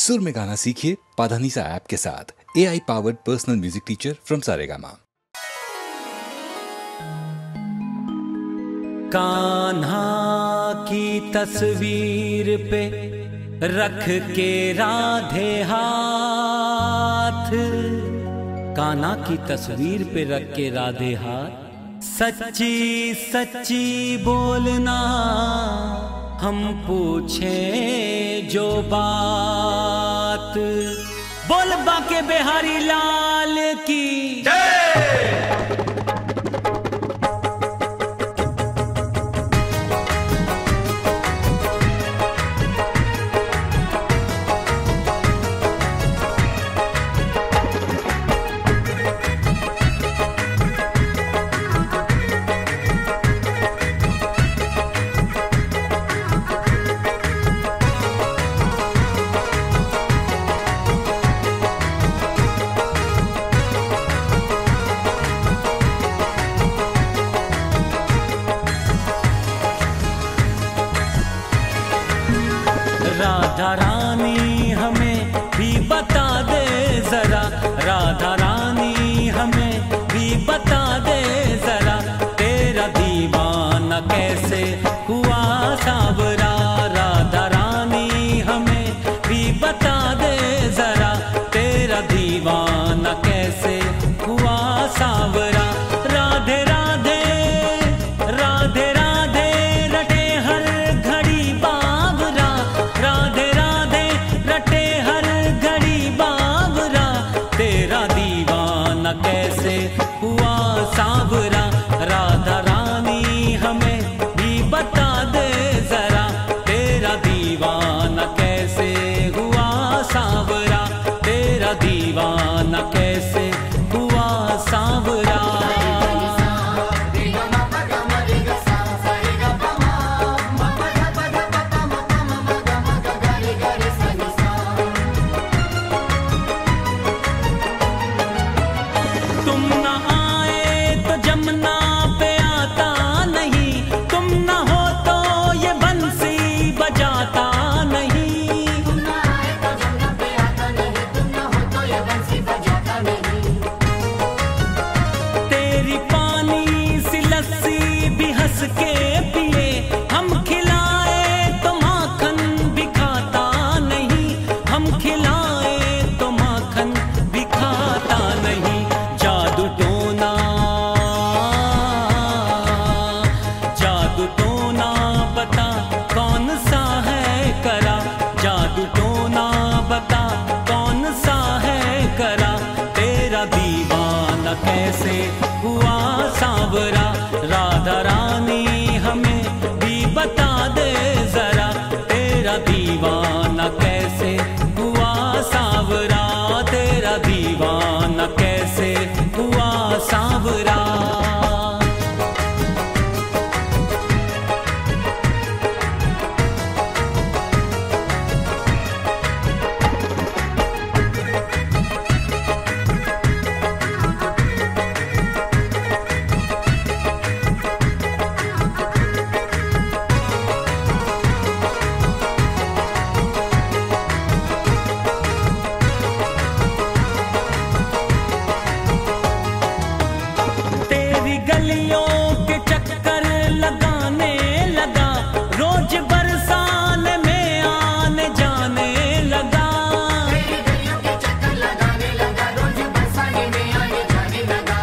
सुर में गाना सीखिए पाधानीसा ऐप के साथ। AI powered personal music teacher from Saregama. Kanha की तस्वीर पे रख के राधे हाथ, कान्हा की तस्वीर पे रख के राधे हाथ, सच्ची सच्ची बोलना हम पूछे जो बात, बोल बाके बिहारी लाल की जय। राधा रानी हमें भी बता दे जरा, राधा रानी हमें भी बता दे जरा, तेरा दीवाना कैसे हुआ सावरा, राधा रानी हमें भी बता दे जरा, तेरा दीवाना कैसे हुआ सावरा। राधे राधे राधे राधे रटे हर घड़ी बावरा, राधे राधे रटे हर घड़ी बावरा, तेरा दीवाना कैसे हुआ सावरा, राधा रानी हमें भी बता दे जरा, तेरा दीवाना कैसे हुआ सावरा, तेरा दीवाना कैसे हुआ सावरा। तुम न आए तो जमुना पे आता नहीं, तुम न हो तो ये बंसी बजाता नहीं, तुम न आए तो जमुना पे आता नहीं, तुम न हो तो ये बंसी बजाता नहीं। तेरी पानी सी लस्सी भी हंस के पिए, हम खिलाए तो माखन भी खाता नहीं, हम खिलाए तो माखन भी खाता नहीं। जादू टोना बता कौन सा है करा, जादू टोना बता कौन सा है करा, तेरा दीवाना कैसे हुआ सावरा, राधा रानी हमें भी बता दे जरा, तेरा दीवाना कैसे हुआ सावरा, तेरा दीवाना कैसे हुआ सावरा। तेरी गलियों के चक्कर लगाने लगा, रोज बरसाने में आने जाने लगा, तेरी गलियों के चक्कर लगाने लगा, रोज बरसाने में आने जाने लगा।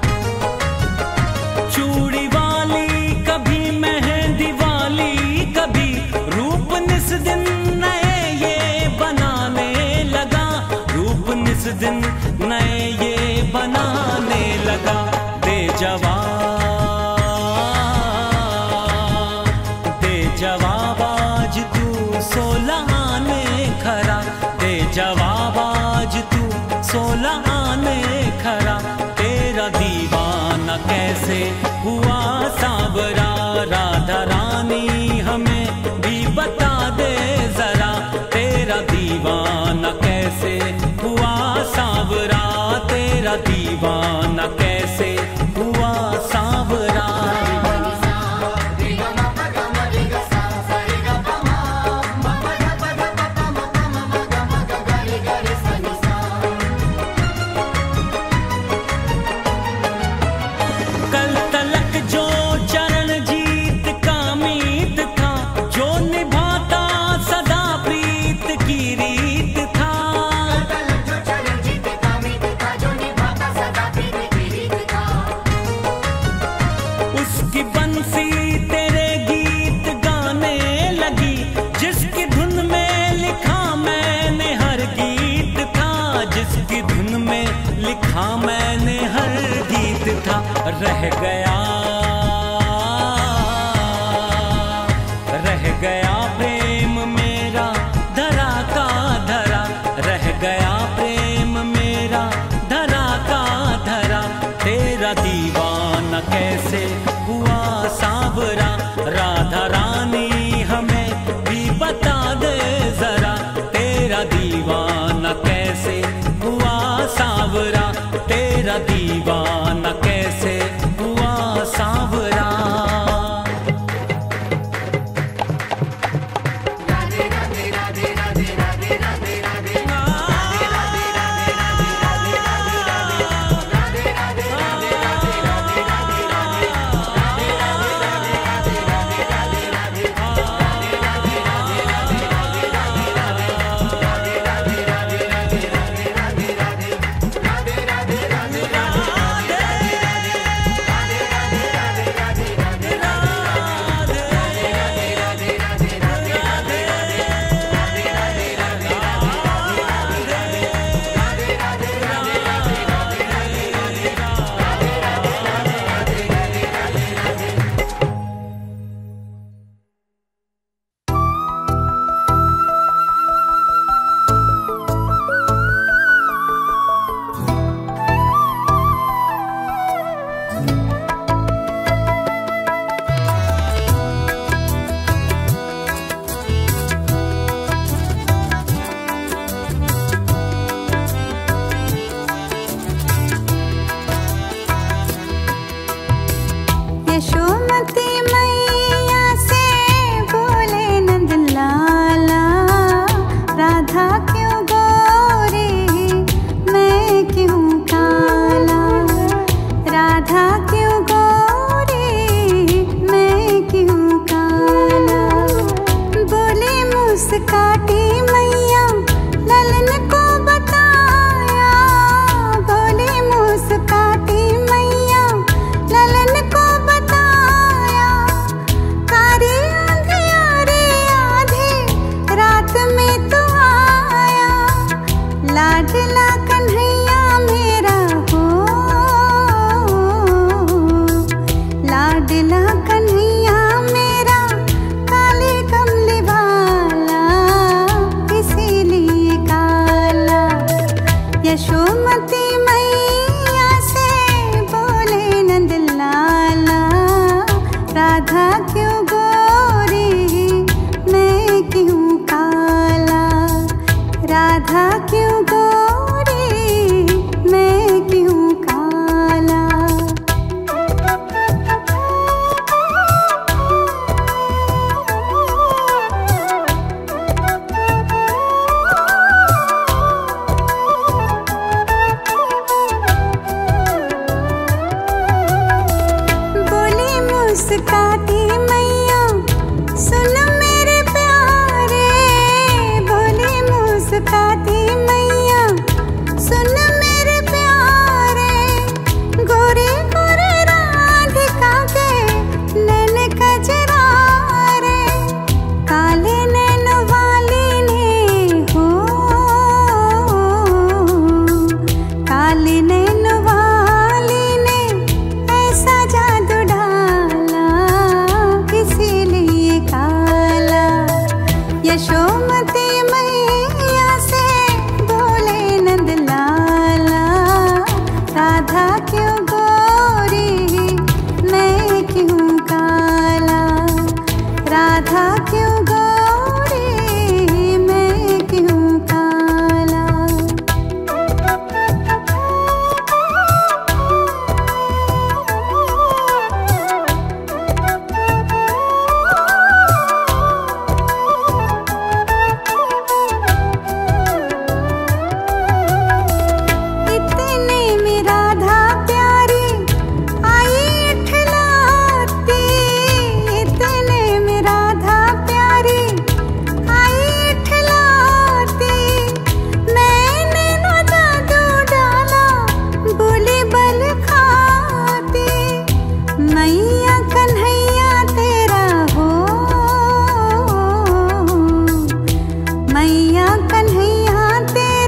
चूड़ी वाली कभी मेहंदी वाली कभी, रूप निस दिन नए ये बनाने लगा, रूप निस दिन नए ये बनाने लगा। दे जवाब आज तू 16 आने खरा, दे जवाब आज तू 16 आने खरा, तेरा दीवाना कैसे हुआ सावरा, राधा रानी हमें भी बता दे जरा, तेरा दीवाना कैसे हुआ सावरा, तेरा दीवाना कैसे हुआ सावरा। सा रे ग मा प ग म रे ग सा, सा रे ग प म, म प ध प प म प म ग म ग रह गया प्रेम मेरा धरा का धरा, रह गया प्रेम मेरा धरा का धरा। तेरा दीवाना कैसे हुआ सांवरा, राधा रानी हमें भी बता दे जरा। तेरा दीवाना कैसे हुआ सांवरा, तेरा दीवाना कैसे हुआ सांवरा।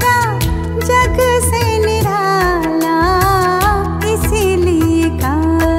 जग से निराला इसीलिए का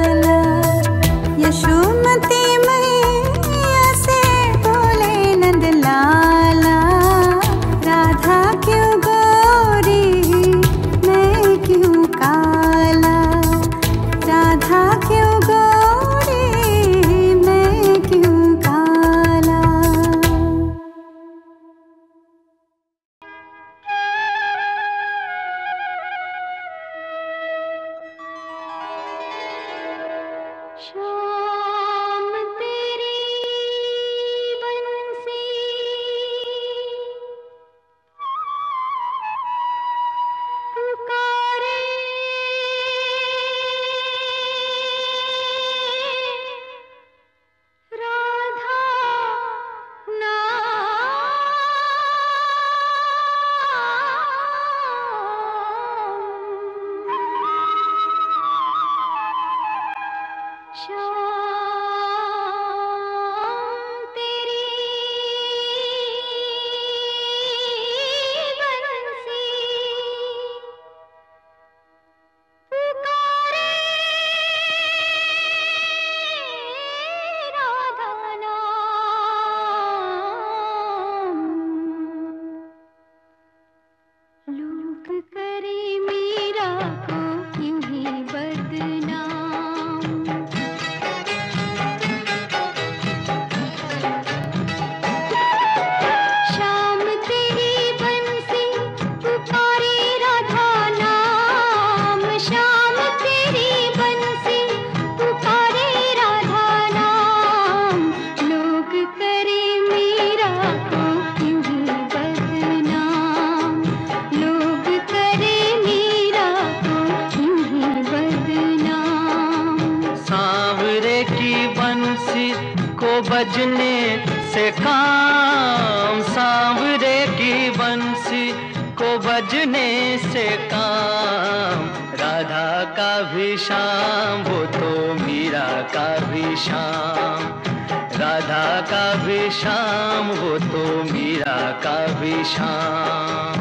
बजने से काम, सांवरे की बंसी को बजने से काम, राधा का भी शाम वो तो मीरा का भी शाम, राधा का भी शाम वो तो मीरा का भी शाम।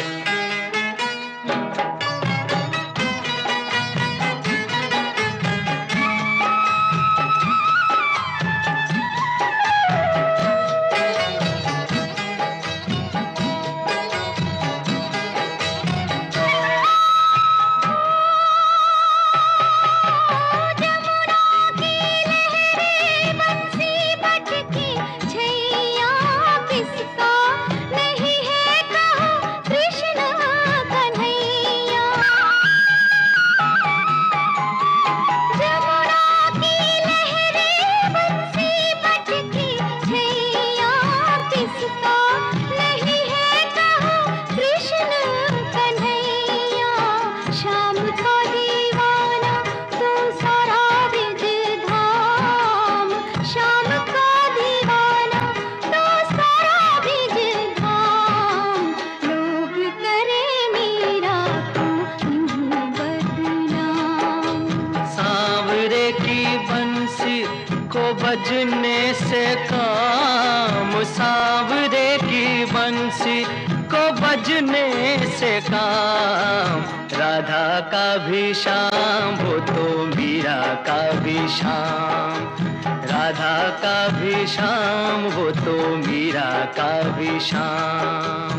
बजने से काम, सांवरे की बंसी को बजने से काम, राधा का भी शाम वो तो मीरा का भी शाम, राधा का भी शाम वो तो मीरा का भी शाम।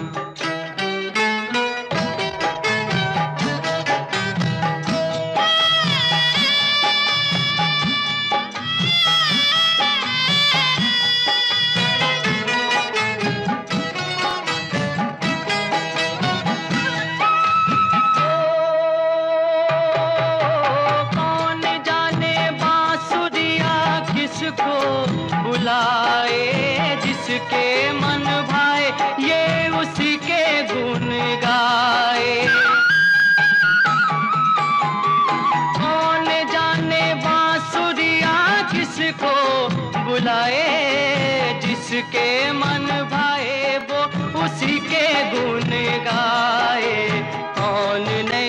जिसके मन भाए ये उसी के गुण गाए, कौन जाने बांसुरिया किसको बुलाए, जिसके मन भाए वो उसी के गुण गाए। कौन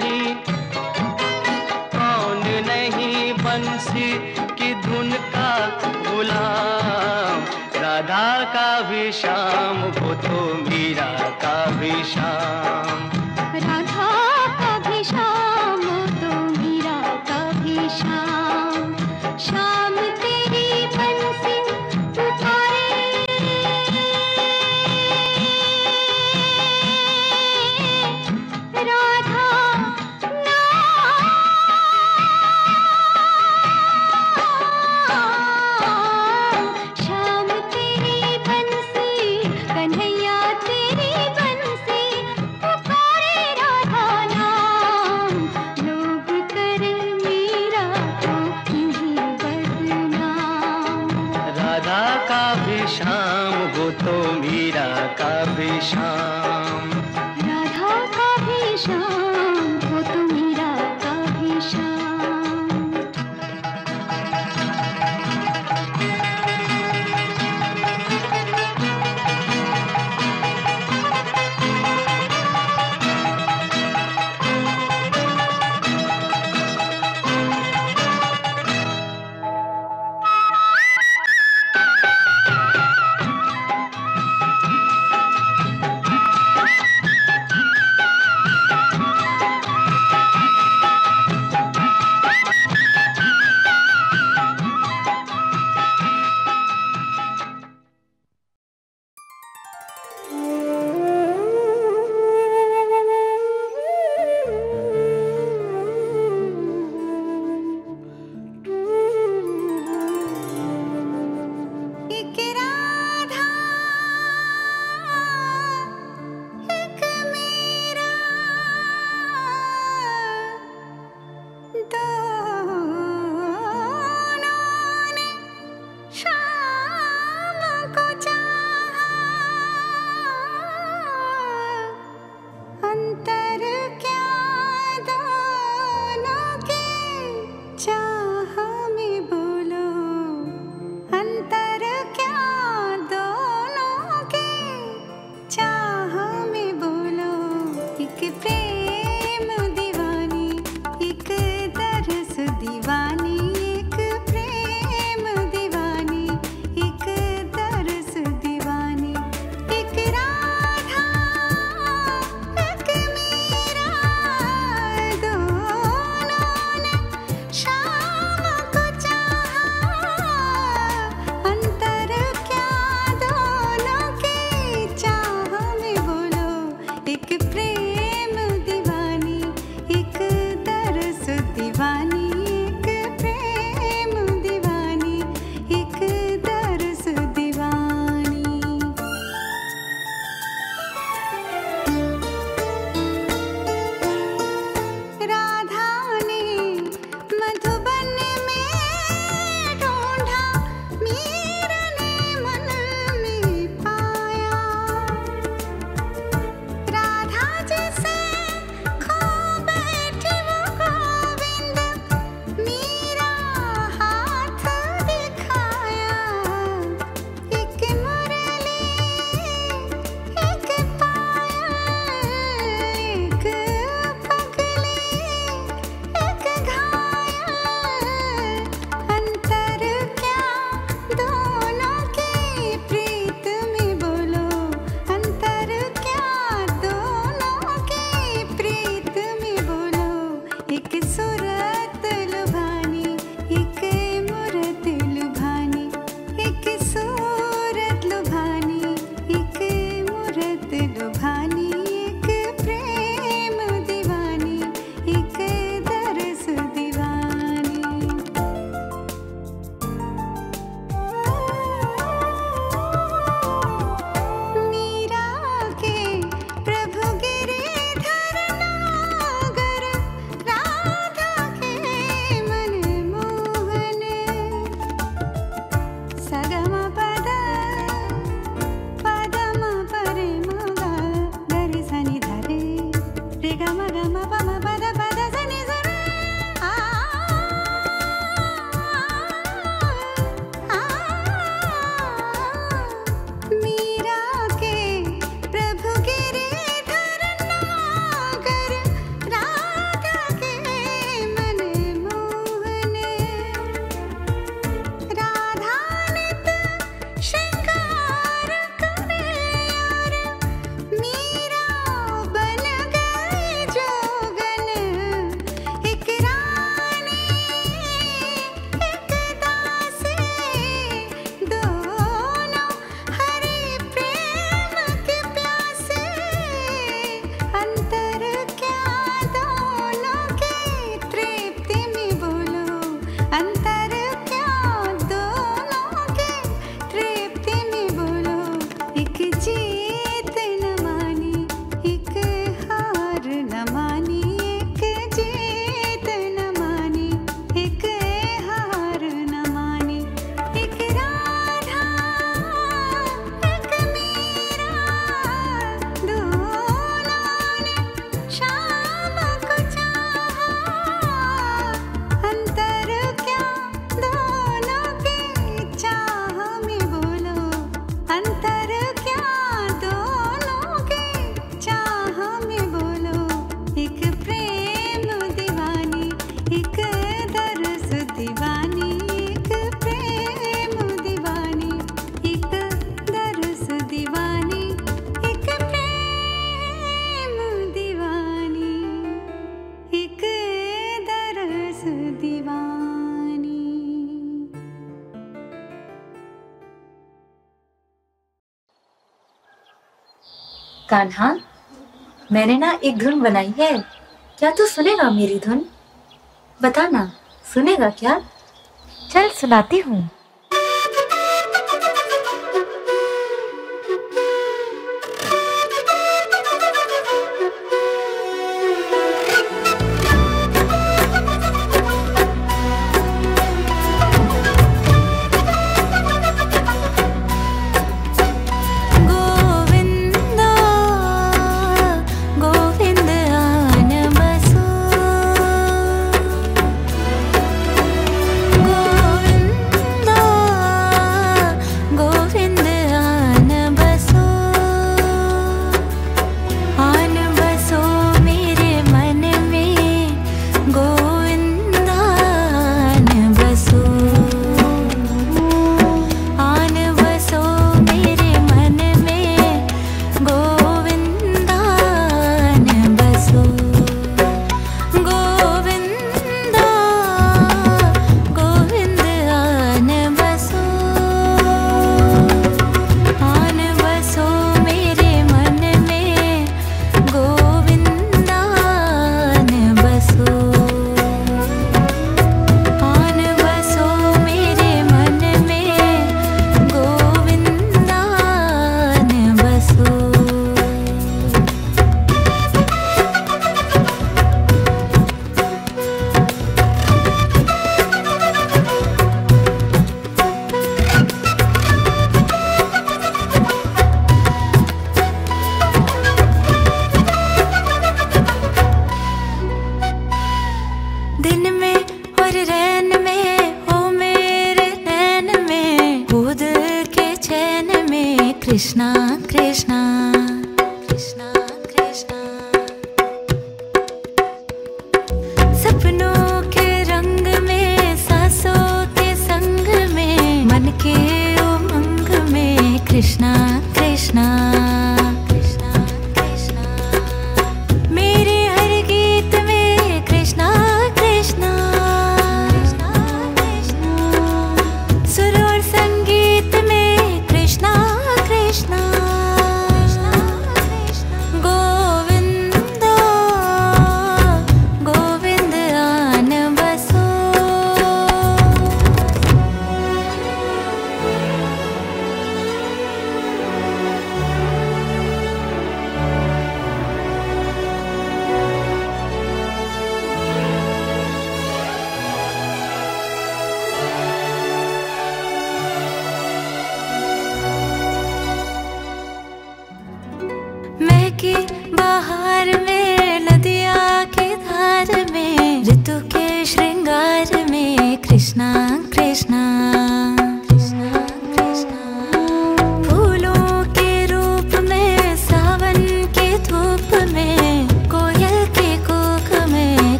नहीं बंसी की धुन का गुलाम, राधा का भी शाम वो तो मीरा का भी शाम, राधा का भी शाम वो तो मीरा का भी शाम। शाम तेरी बंसी पुकारे, राधा शाम वो तो मीरा का भी शाम, राधा का भी शाम वो तो मीरा का भी शाम। एक प्रेम दीवानी, एक दरस दीवानी, एक प्रेम दीवानी, एक दरस दीवानी। राधा ने मधुबन में ढूंढा, मीरा ने मन में पाया। राधा जैसे खो बैठी वो गोविंद, मीरा हाथ दिखाया। एक मुरली, एक पायल, एक पगली, एक घायल। अंतर क्या दोनों की प्रीत में बोलो, अंतर क्या दोनों की प्रीत में बोलो। एक सूरत लुभानी, एक मूरत लुभानी, एक सूरत लुभानी, एक मूरत लुभानी, एक प्रेम दीवानी, एक दरस दीवानी। मीरा के प्रभु गिरिधर नागर, राधा के मन मोहन। सगम पद पदम परे मगा गरि सनि धरे रे गम गम पम पद पद सनि सरे। आ मीरा के प्रभु गिरिधर नागर, राधा के मन मोहन। राधा नित श्रृंगार करे और मीरा बन गई जोगन। एक रानी, एक दासी, दोनों हरे प्रेम के प्यासे। अंतर क्या दोनों के तृप्ति में बोलो, अंतर क्या दोनों के तृप्ति में बोलो। एक जीत न मानी, एक हार न मानी, एक जीत न मानी, एक हार न मानी। एक राधा, एक मीरा, दोनों ने शाम को चाहा। अंतर क्या दोनों के चाह में बोलो, अंतर क्या दोनों के चाह में बोलो। एक प्रेम दीवानी, एक दरस दीवानी, एक प्रेम दीवानी, एक दरस दीवानी, एक प्रेम दीवानी, एक दरस दीवानी। कान्हा, मैंने ना एक धुन बनाई है, क्या तू सुनेगा मेरी धुन? बताना, सुनेगा क्या? चल सुनाती हूँ। गोविंदा गोविंद आन बसो, गोविंदा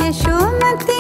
यशोमती